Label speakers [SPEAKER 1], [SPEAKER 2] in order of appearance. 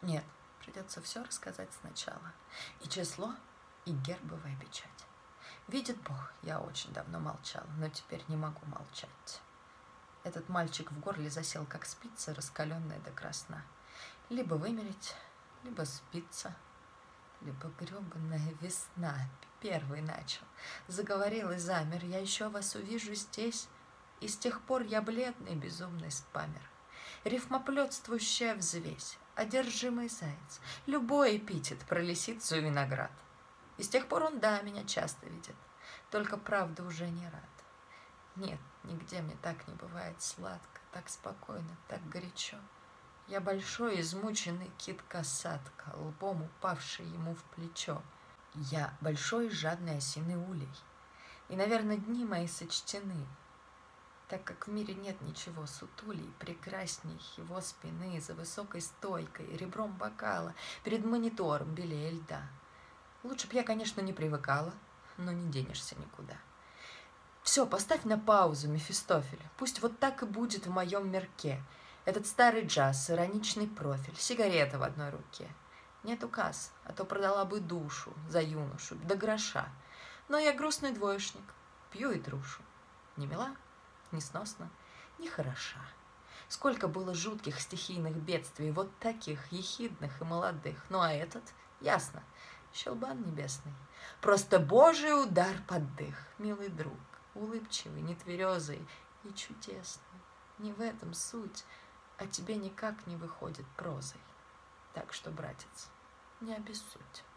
[SPEAKER 1] Нет, придется все рассказать сначала. И число, и гербовая печать. Видит Бог, я очень давно молчала, но теперь не могу молчать. Этот мальчик в горле засел, как спица, раскаленная до красна. Либо вымереть, либо спиться, либо гребаная весна. Первый начал. Заговорил и замер. Я еще вас увижу здесь. И с тех пор я бледный, безумный спамер. Рифмоплетствующая взвесь, одержимый заяц. Любой эпитет про лисицу и виноград. И с тех пор он, да, меня часто видит. Только правда уже не рад. Нет, нигде мне так не бывает сладко, так спокойно, так горячо. Я большой, измученный кит-касатка, лбом упавший ему в плечо. Я большой, жадный осиный улей. И, наверное, дни мои сочтены, так как в мире нет ничего сутулей, прекрасней его спины за высокой стойкой, ребром бокала, перед монитором белее льда. Лучше б я, конечно, не привыкала, но не денешься никуда. Все, поставь на паузу, Мефистофель. Пусть вот так и будет в моем мирке. Этот старый джаз, ироничный профиль, сигарета в одной руке. Нет указ, а то продала бы душу за юношу до гроша. Но я грустный двоечник, пью и трушу. Не мила, не сносна, не хороша. Сколько было жутких стихийных бедствий, вот таких, ехидных и молодых. Ну а этот, ясно, щелбан небесный. Просто Божий удар под дых, милый друг. Улыбчивый, нетверезый и чудесный. Не в этом суть, а тебе никак не выходит прозой. Так что, братец, не обессудь.